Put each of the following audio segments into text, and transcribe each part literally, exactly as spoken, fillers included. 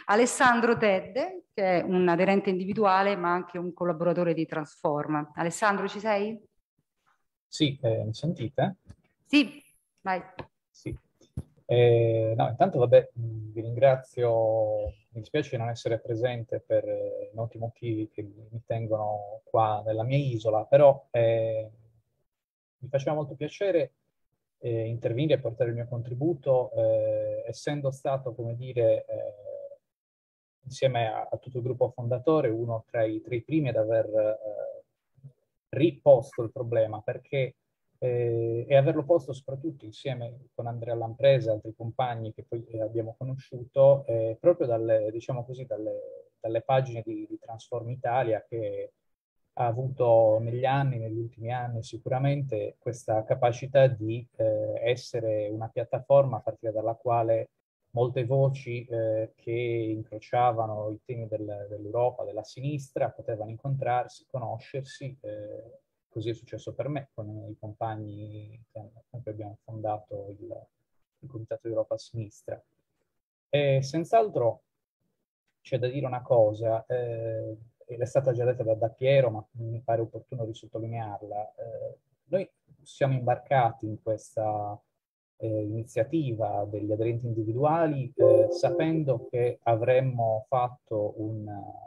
Alessandro Tedde, che è un aderente individuale ma anche un collaboratore di Transforma. Alessandro, ci sei? Sì, eh, mi sentite? Sì, vai. Sì. Eh, no, intanto vabbè, mh, vi ringrazio, mi dispiace non essere presente per eh, noti motivi che mi tengono qua nella mia isola, però eh, mi faceva molto piacere eh, intervenire e portare il mio contributo, eh, essendo stato, come dire, eh, insieme a, a tutto il gruppo fondatore, uno tra i, tra i primi ad aver eh, riposto il problema, perché eh, e averlo posto soprattutto insieme con Andrea Lampresa e altri compagni che poi eh, abbiamo conosciuto, eh, proprio dalle, diciamo così, dalle, dalle pagine di, di Transform Italia, che ha avuto negli anni, negli ultimi anni sicuramente, questa capacità di eh, essere una piattaforma a partire dalla quale molte voci eh, che incrociavano i temi del, dell'Europa, della sinistra, potevano incontrarsi, conoscersi. Eh, così è successo per me, con i compagni con cui abbiamo fondato il, il Comitato Europa a Sinistra. E senz'altro c'è da dire una cosa, eh, ed è stata già detta da, da Piero, ma mi pare opportuno risottolinearla. Eh, noi siamo imbarcati in questa eh, iniziativa degli aderenti individuali eh, sapendo che avremmo fatto un,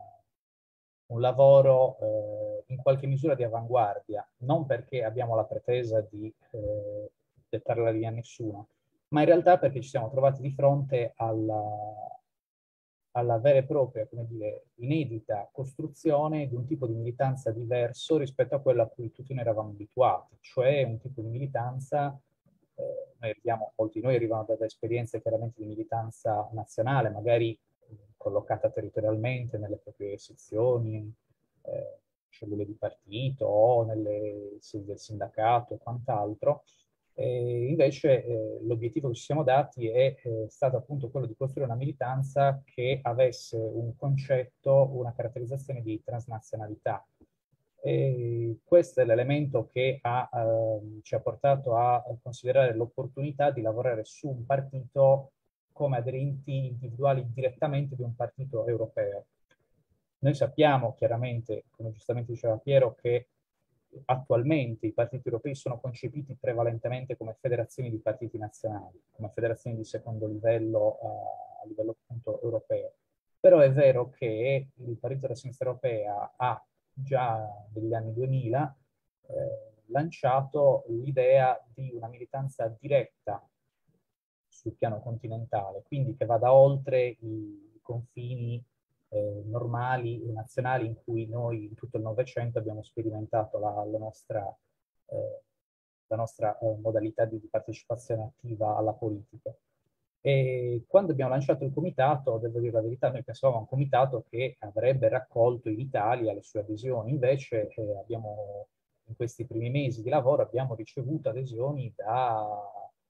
un lavoro eh, in qualche misura di avanguardia, non perché abbiamo la pretesa di eh, dettare la linea a nessuno, ma in realtà perché ci siamo trovati di fronte alla, alla vera e propria, come dire, inedita costruzione di un tipo di militanza diverso rispetto a quello a cui tutti noi eravamo abituati, cioè un tipo di militanza, eh, noi arriviamo, molti di noi arrivano da, da esperienze chiaramente di militanza nazionale, magari eh, collocata territorialmente nelle proprie sezioni, eh, cellule di partito o nelle sedi del sindacato e quant'altro. E invece eh, l'obiettivo che ci siamo dati è eh, stato appunto quello di costruire una militanza che avesse un concetto, una caratterizzazione di transnazionalità. E questo è l'elemento che ha, ehm, ci ha portato a considerare l'opportunità di lavorare su un partito come aderenti individuali direttamente di un partito europeo. Noi sappiamo chiaramente, come giustamente diceva Piero, che attualmente i partiti europei sono concepiti prevalentemente come federazioni di partiti nazionali, come federazioni di secondo livello uh, a livello appunto europeo. Però è vero che il Partito della Sinistra Europea ha già negli anni duemila eh, lanciato l'idea di una militanza diretta sul piano continentale, quindi che vada oltre i confini eh, normali e nazionali in cui noi in tutto il Novecento abbiamo sperimentato la, la nostra, eh, la nostra eh, modalità di, di partecipazione attiva alla politica. E quando abbiamo lanciato il comitato, devo dire la verità, noi pensavamo a un comitato che avrebbe raccolto in Italia le sue adesioni, invece eh, abbiamo, in questi primi mesi di lavoro abbiamo ricevuto adesioni da,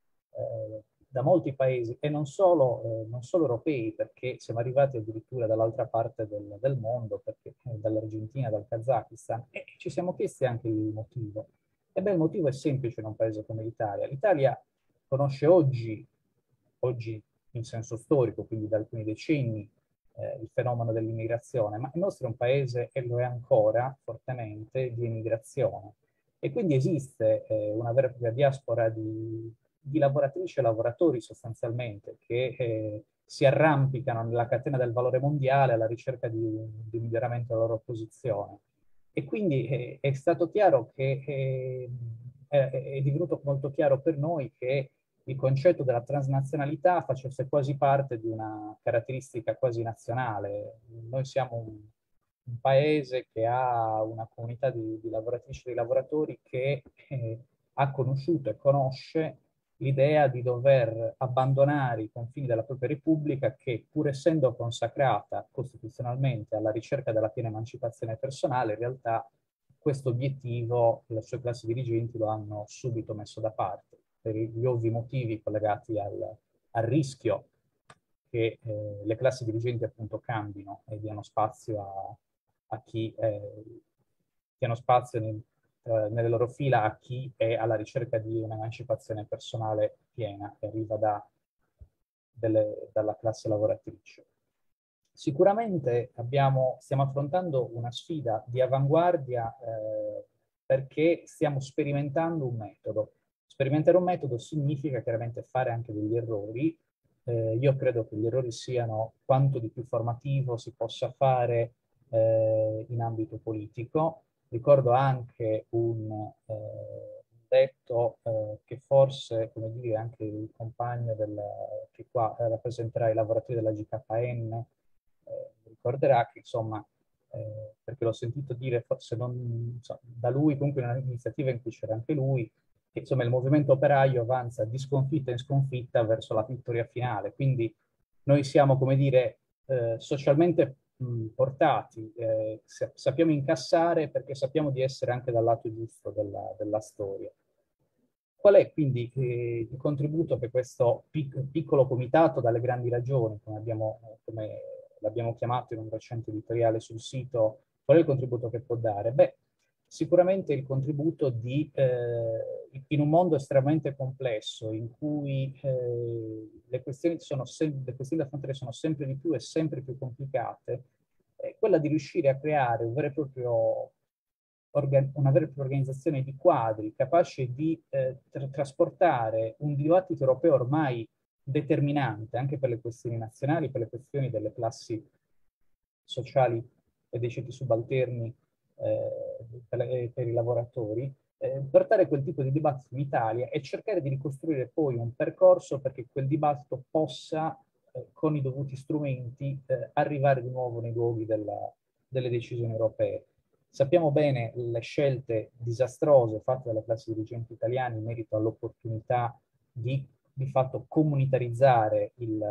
eh, da molti paesi e non solo, eh, non solo europei, perché siamo arrivati addirittura dall'altra parte del, del mondo, perché, eh, dall'Argentina, dal Kazakistan, e ci siamo chiesti anche il motivo. E beh, il motivo è semplice in un paese come l'Italia. L'Italia conosce oggi, oggi in senso storico, quindi da alcuni decenni, eh, il fenomeno dell'immigrazione, ma il nostro è un paese, e lo è ancora fortemente, di emigrazione. E quindi esiste eh, una vera e propria diaspora di, di lavoratrici e lavoratori sostanzialmente che eh, si arrampicano nella catena del valore mondiale alla ricerca di un, di un miglioramento della loro posizione. E quindi eh, è stato chiaro che eh, è, è divenuto molto chiaro per noi che il concetto della transnazionalità facesse quasi parte di una caratteristica quasi nazionale. Noi siamo un, un paese che ha una comunità di, di lavoratrici e di lavoratori che eh, ha conosciuto e conosce l'idea di dover abbandonare i confini della propria Repubblica che, pur essendo consacrata costituzionalmente alla ricerca della piena emancipazione personale, in realtà questo obiettivo le sue classi dirigenti lo hanno subito messo da parte per gli ovvi motivi collegati al, al rischio che eh, le classi dirigenti appunto cambino e diano spazio a, a chi eh, diano spazio nel, eh, nelle loro fila a chi è alla ricerca di un'emancipazione personale piena che arriva da, delle, dalla classe lavoratrice. Sicuramente abbiamo, stiamo affrontando una sfida di avanguardia eh, perché stiamo sperimentando un metodo. Sperimentare un metodo significa chiaramente fare anche degli errori. Eh, io credo che gli errori siano quanto di più formativo si possa fare eh, in ambito politico. Ricordo anche un eh, detto eh, che forse, come dire, anche il compagno del, che qua eh, rappresenterà i lavoratori della G K N eh, ricorderà che, insomma, eh, perché l'ho sentito dire, forse non so, da lui, comunque in un'iniziativa in cui c'era anche lui, che insomma il movimento operaio avanza di sconfitta in sconfitta verso la vittoria finale. Quindi noi siamo, come dire, eh, socialmente mh, portati, eh, sappiamo incassare perché sappiamo di essere anche dal lato giusto della, della storia. Qual è quindi eh, il contributo che questo pic piccolo comitato dalle grandi ragioni, come abbiamo, come l'abbiamo chiamato in un recente editoriale sul sito, qual è il contributo che può dare? Beh, sicuramente il contributo di, eh, in un mondo estremamente complesso, in cui eh, le, questioni sono le questioni da affrontare sono sempre di più e sempre più complicate, è quella di riuscire a creare un vero e proprio una vera e propria organizzazione di quadri capace di eh, tra trasportare un dibattito europeo ormai determinante anche per le questioni nazionali, per le questioni delle classi sociali e dei ceti subalterni eh, per, per i lavoratori, eh, portare quel tipo di dibattito in Italia e cercare di ricostruire poi un percorso perché quel dibattito possa, eh, con i dovuti strumenti, eh, arrivare di nuovo nei luoghi della, delle decisioni europee. Sappiamo bene le scelte disastrose fatte dalle classi dirigenti italiane in merito all'opportunità di, di fatto comunitarizzare il,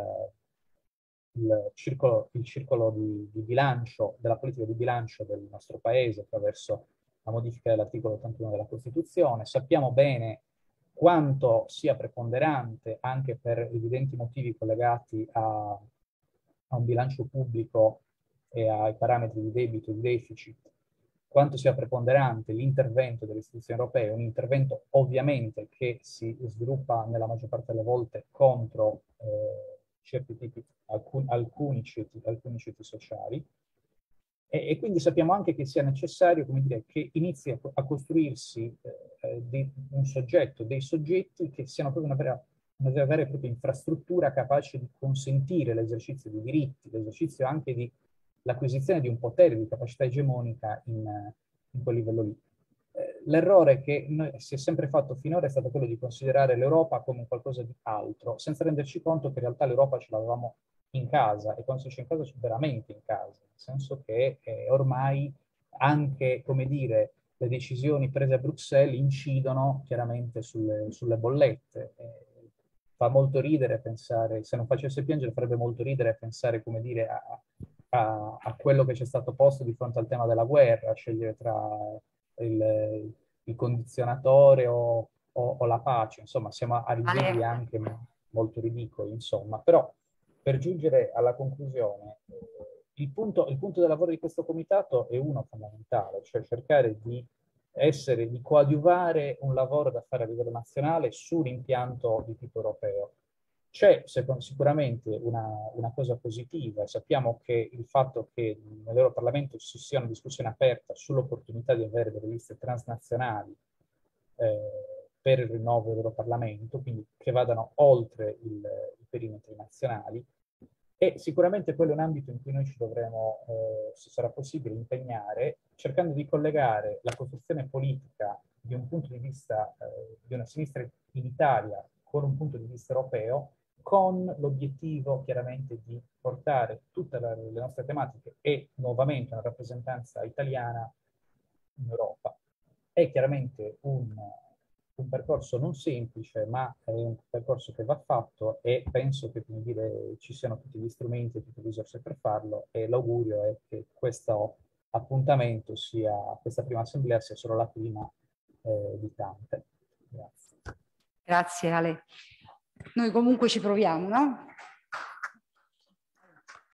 il circolo, il circolo di, di bilancio, della politica di bilancio del nostro paese attraverso la modifica dell'articolo ottantuno della Costituzione. Sappiamo bene quanto sia preponderante, anche per evidenti motivi collegati a, a un bilancio pubblico e ai parametri di debito e di deficit, quanto sia preponderante l'intervento delle istituzioni europee, un intervento ovviamente che si sviluppa nella maggior parte delle volte contro eh, certi tipi, alcun, alcuni, ceti, alcuni ceti sociali, e, e quindi sappiamo anche che sia necessario, come dire, che inizi a, a costruirsi eh, di, un soggetto, dei soggetti che siano proprio una vera, una vera e propria infrastruttura capace di consentire l'esercizio di diritti, l'esercizio anche di l'acquisizione di un potere, di capacità egemonica in, in quel livello lì. Eh, L'errore che noi si è sempre fatto finora è stato quello di considerare l'Europa come qualcosa di altro, senza renderci conto che in realtà l'Europa ce l'avevamo in casa, e quando si dice in casa, c'è veramente in casa, nel senso che eh, ormai anche, come dire, le decisioni prese a Bruxelles incidono chiaramente sulle, sulle bollette. Eh, fa molto ridere pensare, se non facesse piangere farebbe molto ridere pensare, come dire, a, a, a quello che c'è stato posto di fronte al tema della guerra, a scegliere tra il, il condizionatore o, o, o la pace. Insomma, siamo a livelli anche molto ridicoli, insomma. Però, per giungere alla conclusione, il punto, il punto del lavoro di questo comitato è uno fondamentale, cioè cercare di essere, di coadiuvare un lavoro da fare a livello nazionale su un impianto di tipo europeo. C'è sicuramente una, una cosa positiva. Sappiamo che il fatto che nell'Europarlamento ci sia una discussione aperta sull'opportunità di avere delle liste transnazionali eh, per il rinnovo dell'Europarlamento, quindi che vadano oltre il, i perimetri nazionali, e sicuramente quello è un ambito in cui noi ci dovremo, eh, se sarà possibile, impegnare, cercando di collegare la costruzione politica di un punto di vista eh, di una sinistra in Italia con un punto di vista europeo, con l'obiettivo chiaramente di portare tutte le nostre tematiche e nuovamente una rappresentanza italiana in Europa. È chiaramente un, un percorso non semplice, ma è un percorso che va fatto, e penso che, come dire, ci siano tutti gli strumenti e tutte le risorse per farlo, e l'augurio è che questo appuntamento sia, questa prima assemblea sia solo la prima eh, di tante. Grazie. Grazie Ale. Noi comunque ci proviamo, no?